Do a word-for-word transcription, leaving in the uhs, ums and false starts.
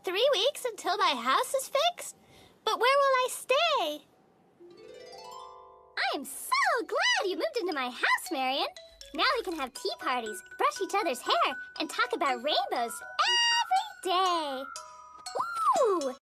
Three weeks until my house is fixed? But where will I stay? I am so glad you moved into my house, Marion. Now we can have tea parties, brush each other's hair, and talk about rainbows every day. Ooh!